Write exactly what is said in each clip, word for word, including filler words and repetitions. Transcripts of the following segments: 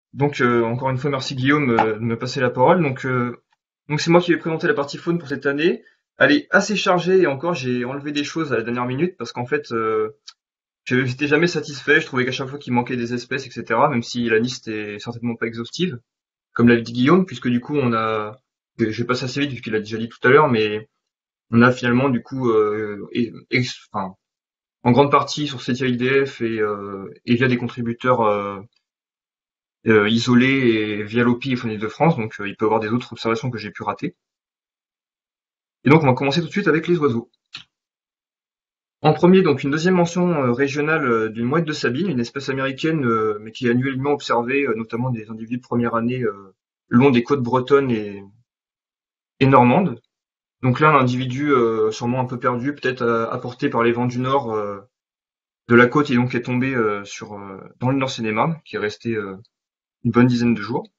Donc euh, encore une fois, merci Guillaume euh, de me passer la parole. Donc euh, donc c'est moi qui vais présenter la partie faune pour cette année. Elle est assez chargée et encore j'ai enlevé des choses à la dernière minute parce qu'en fait euh, je j'étais jamais satisfait. Je trouvais qu'à chaque fois qu'il manquait des espèces, et cetera. Même si la liste est certainement pas exhaustive, comme l'a dit Guillaume, puisque du coup on a, je vais passer assez vite puisqu'il a déjà dit tout à l'heure, mais on a finalement du coup euh, et- ex- enfin, en grande partie sur Setia I D F et, euh, et via des contributeurs euh, euh, isolé et via l'O P I et Faune de France, donc euh, il peut y avoir des autres observations que j'ai pu rater. Et donc on va commencer tout de suite avec les oiseaux. En premier, donc une deuxième mention euh, régionale euh, d'une mouette de Sabine, une espèce américaine euh, mais qui est annuellement observée, euh, notamment des individus de première année euh, le long des côtes bretonnes et, et normandes. Donc là, un individu euh, sûrement un peu perdu, peut-être euh, apporté par les vents du nord euh, de la côte et donc est tombé euh, sur euh, dans le Nord Seine-et-Marne, qui est resté euh, une bonne dizaine de jours.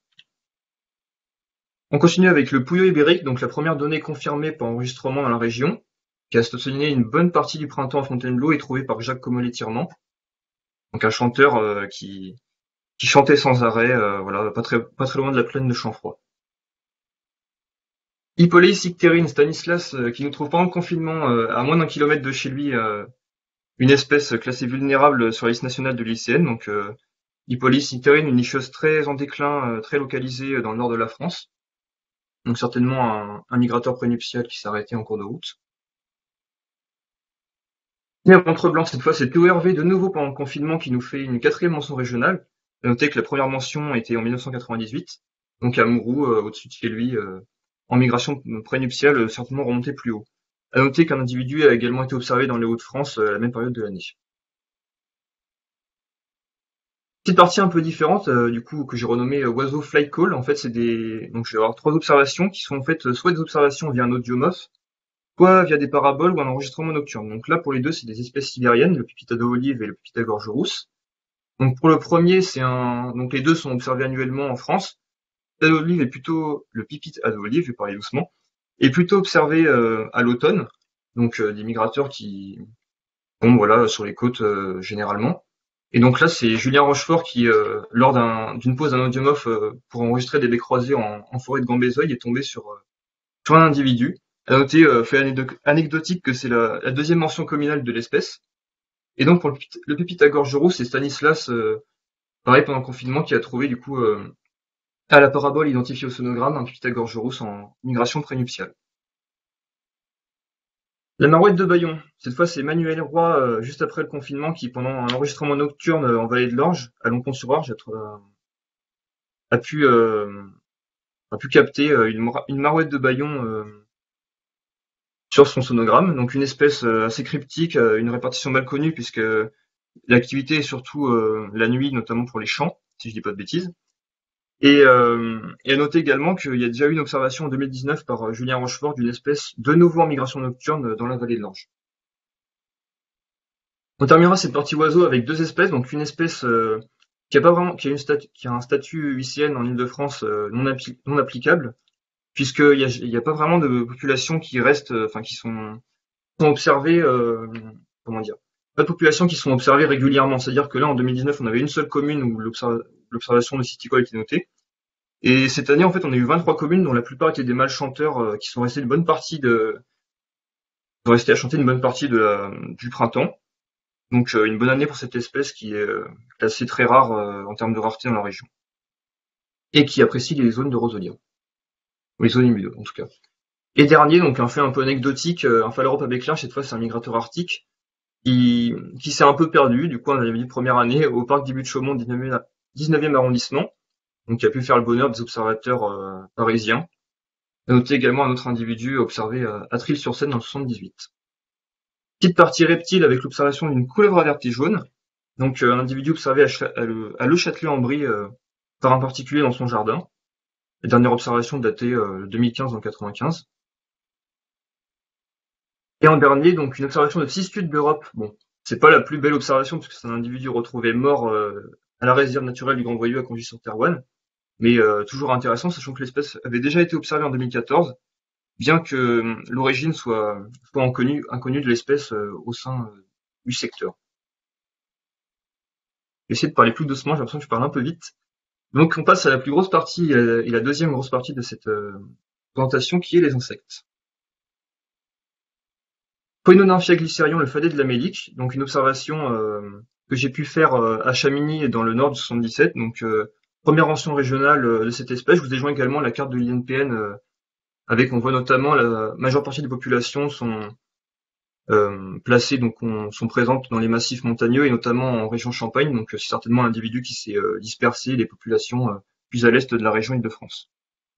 On continue avec le pouillot ibérique, donc la première donnée confirmée par enregistrement dans la région, qui a stationné une bonne partie du printemps à Fontainebleau et trouvée par Jacques Comollet-Tirement, donc un chanteur euh, qui, qui chantait sans arrêt, euh, voilà, pas très, pas très loin de la plaine de Chamfroid. Hippolyte Ictérine Stanislas, euh, qui nous trouve pendant le confinement euh, à moins d'un kilomètre de chez lui, euh, une espèce classée vulnérable sur la liste nationale de l'I C N, donc euh, Hippolyte Ictérine, une nicheuse très en déclin, euh, très localisée euh, dans le nord de la France, donc certainement un, un migrateur prénuptial qui s'est arrêté en cours de route. Et à Montre-Blanc, cette fois, c'est Théo Hervé de nouveau pendant le confinement qui nous fait une quatrième mention régionale. À noter que la première mention était en mille neuf cent quatre-vingt-dix-huit, donc à Mourou, euh, au-dessus de chez lui, euh, en migration prénuptiale, euh, certainement remonté plus haut. À noter qu'un individu a également été observé dans les Hauts-de-France euh, à la même période de l'année. Petite partie un peu différente, euh, du coup, que j'ai renommée euh, oiseau flight call. En fait, c'est des, donc je vais avoir trois observations qui sont en fait euh, soit des observations via un audiomorphe, soit via des paraboles ou un enregistrement nocturne. Donc là, pour les deux, c'est des espèces sibériennes, le pipita d'olive et le pipita gorge rousse. Donc pour le premier, c'est un, donc les deux sont observés annuellement en France. Le pipit d'olive est plutôt, le pipit à d'olive, je vais parler doucement, est plutôt observé euh, à l'automne. Donc euh, des migrateurs qui, bon voilà, sur les côtes euh, généralement. Et donc là, c'est Julien Rochefort qui, euh, lors d'un, d'une pause d'un audiomorphe euh, pour enregistrer des baies croisées en, en forêt de Gambézoï, est tombé sur, euh, sur un individu. À noter, euh, fait anécdo- anecdotique, que c'est la, la deuxième mention communale de l'espèce. Et donc pour le, pipit- le pipit à gorge rousse, c'est Stanislas, euh, pareil pendant le confinement, qui a trouvé du coup euh, à la parabole identifiée au sonogramme un pipit à gorge rousse en migration prénuptiale. La marouette de Bayon, cette fois c'est Emmanuel Roy, euh, juste après le confinement, qui pendant un enregistrement nocturne euh, en vallée de l'Orge, à Longpont-sur-Orge, a, a pu euh, a pu capter euh, une, mora- une marouette de Bayon euh, sur son sonogramme, donc une espèce euh, assez cryptique, euh, une répartition mal connue puisque l'activité est surtout euh, la nuit, notamment pour les chants, si je dis pas de bêtises. Et, euh, et à noter également qu'il y a déjà eu une observation en deux mille dix-neuf par euh, Julien Rochefort d'une espèce de nouveau en migration nocturne euh, dans la vallée de l'Orge. On terminera cette partie oiseau avec deux espèces, donc une espèce euh, qui a pas vraiment, qui a une statu- qui a un statut U I C N en Île-de-France euh, non, appli- non applicable, puisqu'il y a, il y a pas vraiment de populations qui restent, euh, enfin qui sont, sont observées, euh, comment dire, pas de populations qui sont observées régulièrement. C'est-à-dire que là, en deux mille dix-neuf, on avait une seule commune où l'observa- l'observation de Citicole était notée. Et cette année, en fait, on a eu vingt-trois communes dont la plupart étaient des mâles chanteurs euh, qui sont restés une bonne partie de, sont restés à chanter une bonne partie de la- du printemps. Donc euh, une bonne année pour cette espèce qui est euh, classée très rare euh, en termes de rareté dans la région et qui apprécie les zones de roseauliens, ou les zones humides en tout cas. Et dernier, donc un fait un peu anecdotique, euh, un phalarope à Béclin, cette fois c'est un migrateur arctique qui, qui s'est un peu perdu. Du coup, on avait dit première année au parc d'Ibu de Chaumont, dix-neuvième arrondissement, donc qui a pu faire le bonheur des observateurs euh, parisiens. À noter également un autre individu observé euh, à Trile-sur-Seine dans le soixante-dix-huit. Petite partie reptile avec l'observation d'une couleuvre à vertige jaune. Donc euh, un individu observé à, Cha- à le, à Le Châtelet-en-Brie euh, par un particulier dans son jardin. La dernière observation datée euh, deux mille quinze en quatre-vingt-quinze. Et en dernier, donc une observation de Cistude d'Europe. Bon, c'est pas la plus belle observation puisque c'est un individu retrouvé mort euh, à la réserve naturelle du Grand Voyou à Congy-sur-Terrouane, mais euh, toujours intéressant sachant que l'espèce avait déjà été observée en deux mille quatorze, bien que euh, l'origine soit, soit inconnue, inconnue de l'espèce euh, au sein euh, du secteur. J'essaie de parler plus doucement, j'ai l'impression que je parle un peu vite. Donc on passe à la plus grosse partie euh, et la deuxième grosse partie de cette euh, présentation qui est les insectes. Poinonymphia glycerion, le fadet de l'Amélique, donc une observation euh, que j'ai pu faire euh, à Chamigny et dans le nord du soixante-dix-sept. Donc euh, première mention régionale euh, de cette espèce. Je vous ai joint également la carte de l'I N P N euh, avec, on voit notamment la majeure partie des populations sont euh, placées, donc on- sont présentes dans les massifs montagneux et notamment en région Champagne. Donc euh, c'est certainement un individu qui s'est euh, dispersé des populations euh, plus à l'est de la région Île-de-France.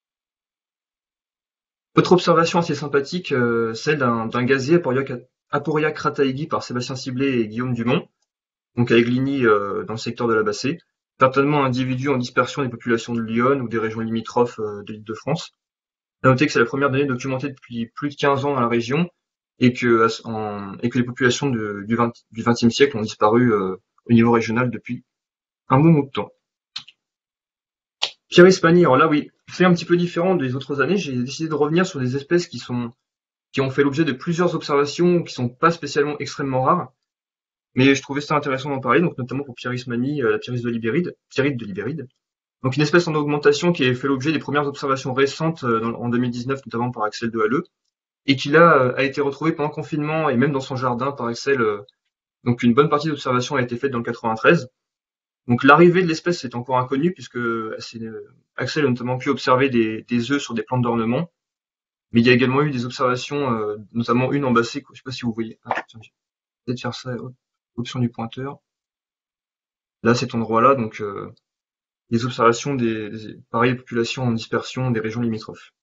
Autre observation assez sympathique, euh, celle d'un d'un gazier Aporia, Aporia crataegui par Sébastien Ciblet et Guillaume Dumont, donc à Egligny euh, dans le secteur de la Bassée. Certainement un individu en dispersion des populations de Lyon ou des régions limitrophes euh, de l'Île-de-France. À noter que c'est la première donnée documentée depuis plus de quinze ans dans la région et que, en- et que les populations de- du, vingt, du vingtième siècle ont disparu euh, au niveau régional depuis un bon bout de temps. Pierre Hispanie, alors là oui, c'est un petit peu différent des autres années. J'ai décidé de revenir sur des espèces qui sont qui ont fait l'objet de plusieurs observations qui sont pas spécialement extrêmement rares, mais je trouvais ça intéressant d'en parler, donc notamment pour Pieris manie, euh, la Pieris de Libéride, Pieride de Libéride. Donc une espèce en augmentation qui a fait l'objet des premières observations récentes euh, dans- en deux mille dix-neuf, notamment par Axel de Halleux, et qui là euh, a été retrouvée pendant le confinement et même dans son jardin par Axel. euh, donc une bonne partie d'observations a été faite dans le quatre-vingt-treize. Donc l'arrivée de l'espèce est encore inconnue puisque euh, c'est, euh, Axel a notamment pu observer des, des œufs sur des plantes d'ornement. Mais il y a également eu des observations, euh, notamment une en bassée, je sais pas si vous voyez. Ah, tiens, je vais peut-être faire ça, hop, option du pointeur. Là, cet endroit-là, donc euh, les observations des, des pareilles populations en dispersion des régions limitrophes.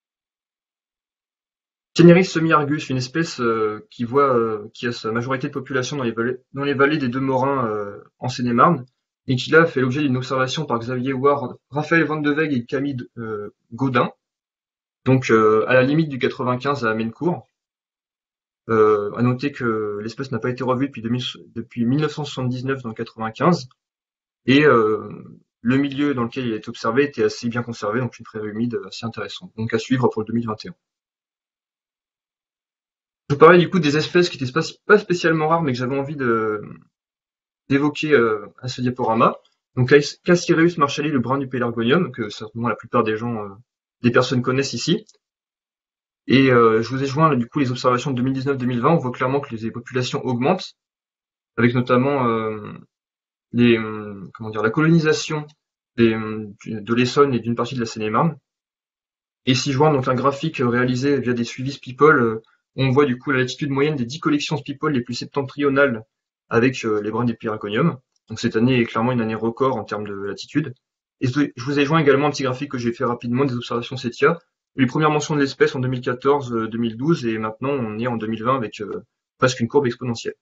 Teneris semi-argus, une espèce euh, qui voit, euh, qui a sa majorité de population dans les vallées, dans les vallées des Deux Morins euh, en Seine-et-Marne, et qui là fait l'objet d'une observation par Xavier Ward, Raphaël Van de Weg et Camille euh, Gaudin, donc euh, à la limite du quatre-vingt-quinze à Amencourt. Euh, à noter que l'espèce n'a pas été revue depuis, deux mille depuis mille neuf cent soixante-dix-neuf dans le quatre-vingt-quinze, et euh, le milieu dans lequel il a été observé était assez bien conservé, donc une prairie humide assez intéressante. Donc à suivre pour le deux mille vingt et un. Je vous parlais du coup des espèces qui étaient pas, pas spécialement rares, mais que j'avais envie de d'évoquer euh, à ce diaporama. Donc Cassireus marshalli, le brun du pélargonium, que certainement la plupart des gens, euh, des personnes connaissent ici. Et euh, je vous ai joint là, du coup les observations de deux mille dix-neuf deux mille vingt. On voit clairement que les populations augmentent, avec notamment euh, les, euh, comment dire, la colonisation des, euh, de l'Essonne et d'une partie de la Seine-et-Marne. Et si je vois donc un graphique réalisé via des suivis Spipol, euh, on voit du coup la latitude moyenne des dix collections Spipol les plus septentrionales avec euh, les brins des Pyraconium. Donc cette année est clairement une année record en termes de latitude. Et je vous ai joint également un petit graphique que j'ai fait rapidement des observations Setia. Les premières mentions de l'espèce en deux mille quatorze deux mille douze et maintenant on est en deux mille vingt avec euh, presque une courbe exponentielle.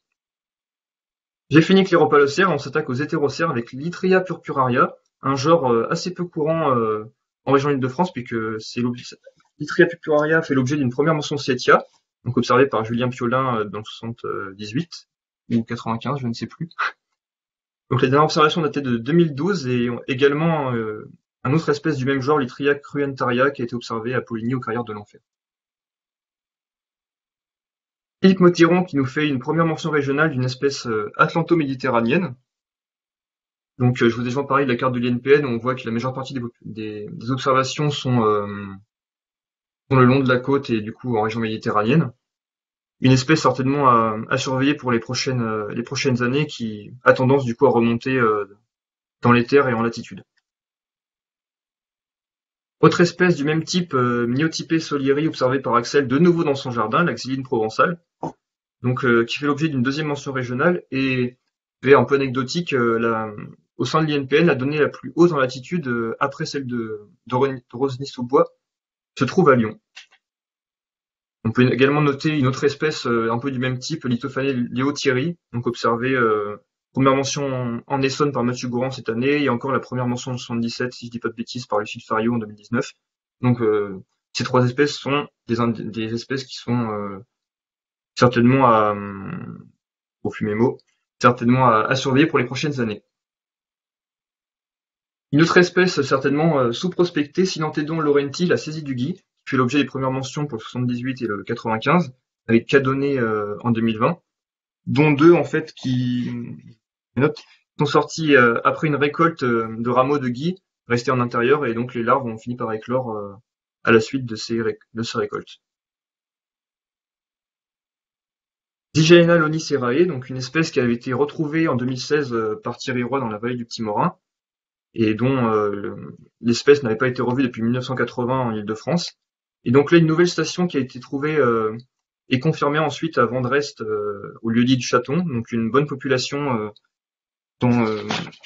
J'ai fini avec les rhopalocères, on s'attaque aux hétérocères avec l'Itria purpuraria, un genre euh, assez peu courant euh, en région Île-de-France, puisque c'est l'Itria purpuraria fait l'objet d'une première mention de Sietia, donc observée par Julien Piolin euh, dans le soixante-dix-huit ou quatre-vingt-quinze, je ne sais plus. Donc la dernière observation datait de deux mille douze et également euh, un autre espèce du même genre, l'Itria cruentaria, qui a été observée à Poligny aux Carrières de l'Enfer. Philippe Motiron qui nous fait une première mention régionale d'une espèce euh, atlanto-méditerranéenne. Donc euh, je vous ai déjà parlé de la carte de l'I N P N, on voit que la majeure partie des, des, des observations sont, euh, sont le long de la côte et du coup en région méditerranéenne. Une espèce certainement à, à surveiller pour les prochaines, euh, les prochaines années qui a tendance du coup à remonter euh, dans les terres et en latitude. Autre espèce du même type, euh, Myotypé solieri, observée par Axel de nouveau dans son jardin, la xyline provençale, donc euh, qui fait l'objet d'une deuxième mention régionale et fait un peu anecdotique, euh, la, au sein de l'I N P N, la donnée la plus haute en latitude, euh, après celle de, de, de Rosny-sous-Bois, se trouve à Lyon. On peut également noter une autre espèce euh, un peu du même type, Lithophané léothierry, donc observée euh, première mention en, en Essonne par Mathieu Gourand cette année, et encore la première mention en soixante-dix-sept, si je dis pas de bêtises, par Lucille Fario en deux mille dix-neuf. Donc euh, ces trois espèces sont des, des espèces qui sont euh, certainement à, au fumémo, certainement à, à surveiller pour les prochaines années. Une autre espèce certainement euh, sous-prospectée, Synanthédon laurenti, la saisie du gui, qui fait l'objet des premières mentions pour le soixante-dix-huit et le quatre-vingt-quinze, avec Cadonné euh, en deux mille vingt, dont deux en fait qui note, sont sortis euh, après une récolte euh, de rameaux de gui restés en intérieur et donc les larves ont fini par éclore euh, à la suite de ces, réc- de ces récoltes. Digeana lonicerae, donc une espèce qui avait été retrouvée en deux mille seize euh, par Thierry Roy dans la vallée du Petit Morin et dont euh, le- l'espèce n'avait pas été revue depuis mille neuf cent quatre-vingts en Île-de-France. Et donc là, une nouvelle station qui a été trouvée euh, et confirmée ensuite à Vendrest, euh, au lieu-dit du Chaton, donc une bonne population euh, dont, euh,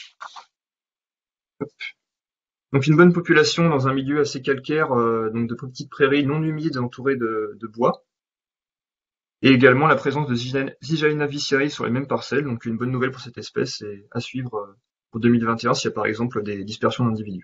donc une bonne population dans un milieu assez calcaire, euh, donc de petites prairies non humides entourées de, de bois, et également la présence de Zigaena visceri sur les mêmes parcelles, donc une bonne nouvelle pour cette espèce et à suivre euh, pour deux mille vingt et un s'il y a par exemple des dispersions d'individus.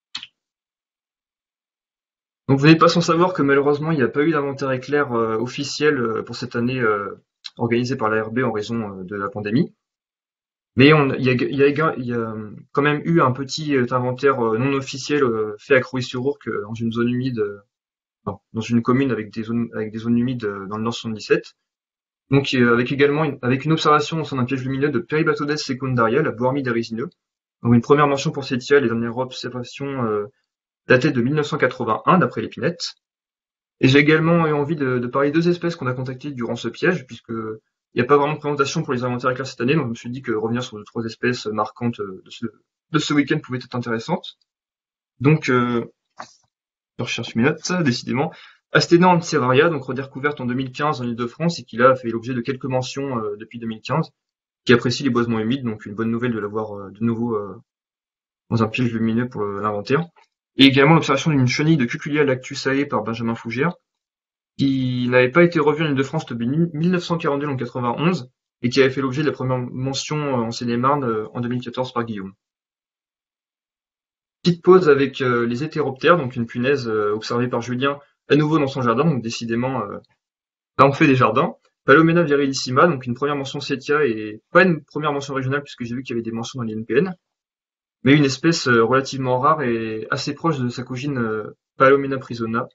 Donc vous n'êtes pas sans savoir que malheureusement il n'y a pas eu d'inventaire éclair euh, officiel euh, pour cette année euh, organisé par l'A R B en raison euh, de la pandémie. Mais on, il y a, il y a, éga- il y a quand même eu un petit euh, inventaire euh, non officiel euh, fait à Crouy-sur-Ourcq euh, dans une zone humide, euh, non, dans une commune avec des zones avec des zones humides euh, dans le nord soixante-dix-sept. Donc euh, avec également une, avec une observation au sein d'un piège lumineux de Peribatodes secundaria, la Boarmie des résineux. Donc une première mention pour Sétia, les dernières observations euh, datées de mille neuf cent quatre-vingt-un d'après l'épinette. Et j'ai également eu envie de, de parler de deux espèces qu'on a contactées durant ce piège, puisque il n'y a pas vraiment de présentation pour les inventaires éclairs cette année, donc je me suis dit que revenir sur deux trois espèces marquantes de ce, de ce week-end pouvait être intéressante. Donc, euh, je recherche mes notes, décidément. Asténa antseraria, donc redécouverte en deux mille quinze en Île-de-France et qui là a fait l'objet de quelques mentions euh, depuis deux mille quinze, qui apprécie les boisements humides, donc une bonne nouvelle de l'avoir euh, de nouveau euh, dans un piège lumineux pour euh, l'inventaire. Et également l'observation d'une chenille de Cuculia lactusae par Benjamin Fougère, qui n'avait pas été revu en Île-de-France depuis mille neuf cent quarante-deux en quatre-vingt-onze et qui avait fait l'objet de la première mention euh, en Seine-et-Marne euh, en deux mille quatorze par Guillaume. Petite pause avec euh, les hétéroptères, donc une punaise euh, observée par Julien à nouveau dans son jardin, donc décidément, euh, là on fait des jardins. Palomena virilissima, donc une première mention Setia et pas une première mention régionale puisque j'ai vu qu'il y avait des mentions dans l'I N P N, mais une espèce euh, relativement rare et assez proche de sa cousine euh, Palomena prisona.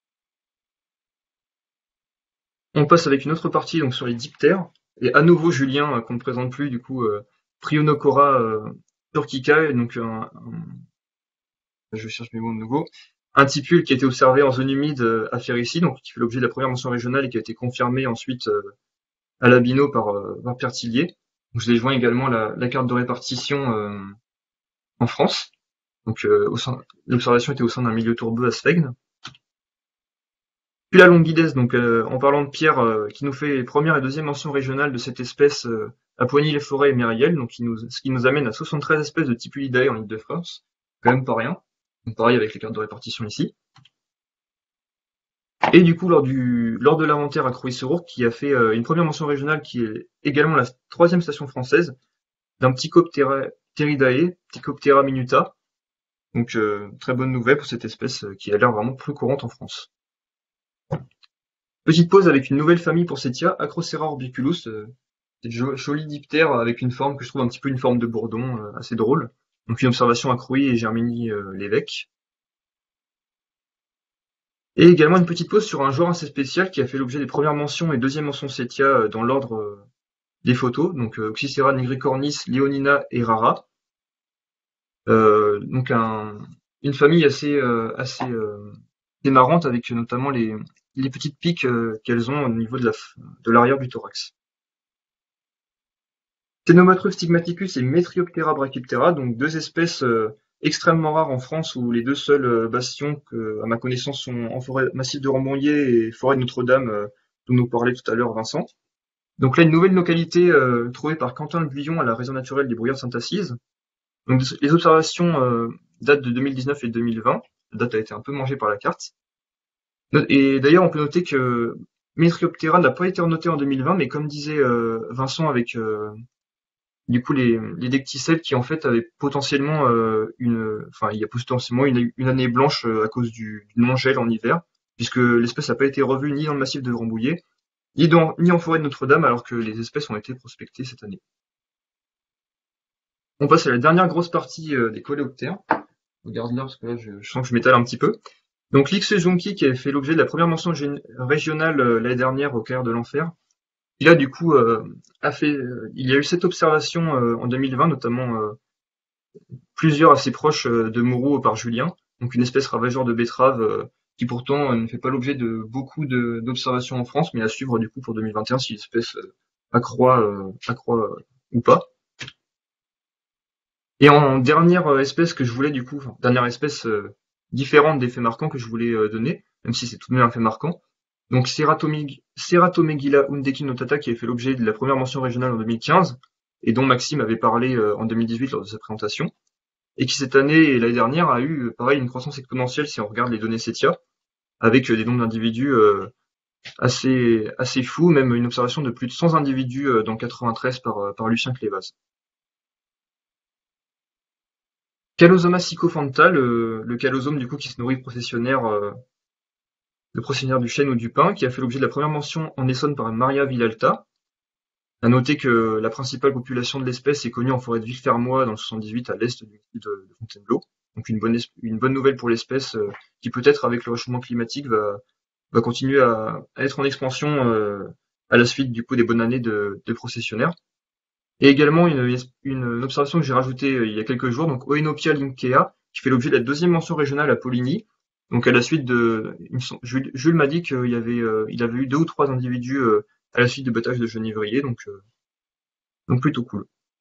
On passe avec une autre partie donc sur les diptères. Et à nouveau Julien, euh, qu'on ne présente plus, du coup, euh, Prionocora euh, turcica, donc un, un- je cherche mes mots de nouveau, un tipule qui a été observé en zone humide euh, à Férissi, donc qui fait l'objet de la première mention régionale et qui a été confirmé ensuite euh, à l'Abino par, euh, par Pierre Tillier. Donc je les joins également la, la carte de répartition euh, en France. Donc euh, au sein- l'observation était au sein d'un milieu tourbeux à Sfegn. Puis la longuides, donc euh, en parlant de Pierre, euh, qui nous fait première et deuxième mention régionale de cette espèce euh, à Poigny-les-Forêts et Mériel, donc qui nous, ce qui nous amène à soixante-treize espèces de Tipulidae en Île-de-France, quand même pas rien. Donc pareil avec les cartes de répartition ici. Et du coup, lors du lors de l'inventaire à Crouy-sur-Ourcq, qui a fait euh, une première mention régionale qui est également la troisième station française, d'un Ptychopteridae, Ptychoptera minuta. Donc euh, très bonne nouvelle pour cette espèce euh, qui a l'air vraiment plus courante en France. Petite pause avec une nouvelle famille pour Setia, Acrocera orbiculus, euh, c'est joli diptère avec une forme que je trouve un petit peu une forme de bourdon, euh, assez drôle. Donc une observation à Crouy et Germigny euh, l'évêque. Et également une petite pause sur un genre assez spécial qui a fait l'objet des premières mentions et deuxième mentions Setia euh, dans l'ordre euh, des photos, donc euh, Oxycera nigricornis, Leonina et Rara. Euh, donc un, une famille assez euh, assez, euh, assez marrante avec notamment les, les petites piques euh, qu'elles ont au niveau de la de l'arrière du thorax. Ctenomatrus stigmaticus et Metrioptera brachyptera, donc deux espèces euh, extrêmement rares en France où les deux seuls euh, bastions que, à ma connaissance, sont en forêt massif de Rambouillet et forêt de Notre-Dame, euh, dont nous parlait tout à l'heure Vincent. Donc là, une nouvelle localité euh, trouvée par Quentin Le Buillon à la réserve naturelle des Bruyères de Sainte-Assise. Donc les observations euh, datent de deux mille dix-neuf et deux mille vingt. La date a été un peu mangée par la carte. Et d'ailleurs, on peut noter que Metrioptera n'a pas été renotée en deux mille vingt, mais comme disait euh, Vincent avec euh, du coup les, les decticelles qui en fait avaient potentiellement euh, une, enfin il y a potentiellement une, une année blanche euh, à cause du, du non-gel en hiver, puisque l'espèce n'a pas été revue ni dans le massif de Rambouillet, ni, dans, ni en forêt de Notre-Dame, alors que les espèces ont été prospectées cette année. On passe à la dernière grosse partie euh, des coléoptères. Regarde là parce que là je, je sens que je m'étale un petit peu. Donc l'Ixejunki qui avait fait l'objet de la première mention régionale euh, l'année dernière au Caire de l'Enfer, qui là du coup euh, a fait, euh, il y a eu cette observation euh, en deux mille vingt, notamment euh, plusieurs assez proches euh, de Moreau par Julien, donc une espèce ravageur de betteraves euh, qui pourtant euh, ne fait pas l'objet de beaucoup de- d'observations en France, mais à suivre du coup pour deux mille vingt et un si l'espèce euh, accroît, euh, accroît euh, ou pas. Et en dernière euh, espèce que je voulais du coup, enfin, dernière espèce euh, différente des faits marquants que je voulais euh, donner, même si c'est tout de même un fait marquant, donc Ceratomeg- Ceratomegila undeki no Tata qui avait fait l'objet de la première mention régionale en deux mille quinze et dont Maxime avait parlé euh, en deux mille dix-huit lors de sa présentation, et qui cette année et l'année dernière a eu euh, pareil une croissance exponentielle si on regarde les données CETIA, avec euh, des nombres d'individus euh, assez assez fous, même une observation de plus de cent individus euh, dans quatre-vingt-treize par, euh, par Lucien Clévaz. Calosoma sycophanta, le, le calosome du coup qui se nourrit de processionnaires, euh, de processionnaires du chêne ou du pin, qui a fait l'objet de la première mention en Essonne par Maria Villalta. À noter que la principale population de l'espèce est connue en forêt de Villefermois dans le soixante-dix-huit à l'est du de, de Fontainebleau. Donc une bonne, une bonne nouvelle pour l'espèce euh, qui peut-être avec le réchauffement climatique va, va continuer à, à être en expansion euh, à la suite du coup des bonnes années de, de processionnaires. Et également une, une observation que j'ai rajoutée euh, il y a quelques jours, donc Oenopia linkea, qui fait l'objet de la deuxième mention régionale à Poligny. Donc à la suite de, Jules, Jules m'a dit qu'il y avait, euh, il avait eu deux ou trois individus euh, à la suite de battage de genévrier, donc, euh, donc plutôt cool.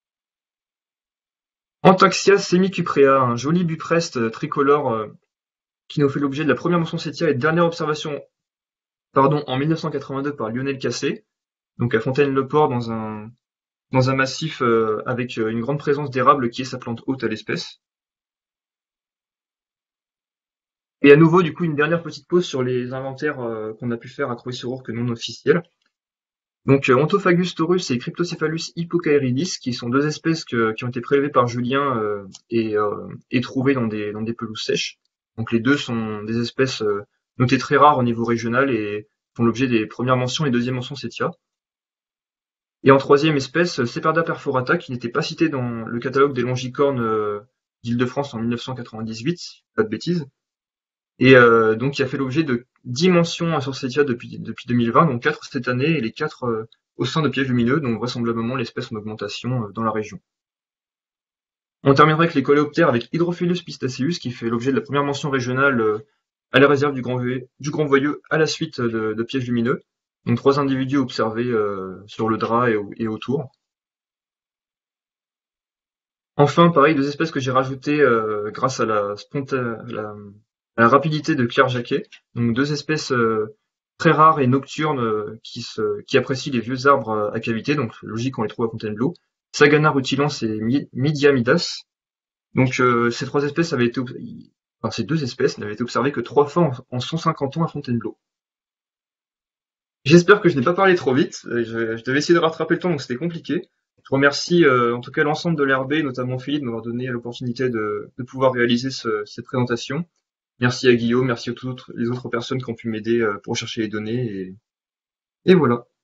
Antaxia semicuprea, un joli bupreste euh, tricolore euh, qui nous fait l'objet de la première mention cétiale et dernière observation, pardon, en mille neuf cent quatre-vingt-deux par Lionel Cassé, donc à Fontaine-le-Port dans un dans un massif euh, avec euh, une grande présence d'érable qui est sa plante hôte à l'espèce. Et à nouveau, du coup, une dernière petite pause sur les inventaires euh, qu'on a pu faire à Croix-sur-Ourcq non officiels. Donc, euh, Ontophagus taurus et Cryptocephalus hippocaeridis, qui sont deux espèces que- qui ont été prélevées par Julien euh, et, euh, et trouvées dans des, dans des pelouses sèches. Donc, les deux sont des espèces euh, notées très rares au niveau régional et font l'objet des premières mentions et deuxième mentions CETIA. Et en troisième espèce, Ceperda perforata, qui n'était pas citée dans le catalogue des longicornes euh, d'Île-de-France en mille neuf cent quatre-vingt-dix-huit, pas de bêtises, et euh, donc qui a fait l'objet de dix mentions sur Cetia depuis, depuis deux mille vingt, donc quatre cette année et les quatre euh, au sein de pièges lumineux, donc vraisemblablement l'espèce en augmentation euh, dans la région. On terminera avec les coléoptères avec Hydrophilus pistaceus qui fait l'objet de la première mention régionale euh, à la réserve du Grand, du Grand Voyeux à la suite de, de pièges lumineux. Donc trois individus observés euh, sur le drap et, et autour. Enfin, pareil, deux espèces que j'ai rajoutées euh, grâce à la, sponta- la, à la rapidité de Claire Jacquet. Donc deux espèces euh, très rares et nocturnes euh, qui, se, qui apprécient les vieux arbres euh, à cavité, donc logique on les trouve à Fontainebleau. Sagana rutilans et Mi- Midiamidas. Donc euh, ces trois espèces avaient été, enfin ces deux espèces n'avaient été observées que trois fois en, en cent cinquante ans à Fontainebleau. J'espère que je n'ai pas parlé trop vite. Euh, Je, je devais essayer de rattraper le temps, donc c'était compliqué. Je remercie euh, en tout cas l'ensemble de l'R B, notamment Philippe, de m'avoir donné l'opportunité de, de pouvoir réaliser ce- cette présentation. Merci à Guillaume, merci à toutes les autres personnes qui ont pu m'aider euh, pour chercher les données. Et, et voilà.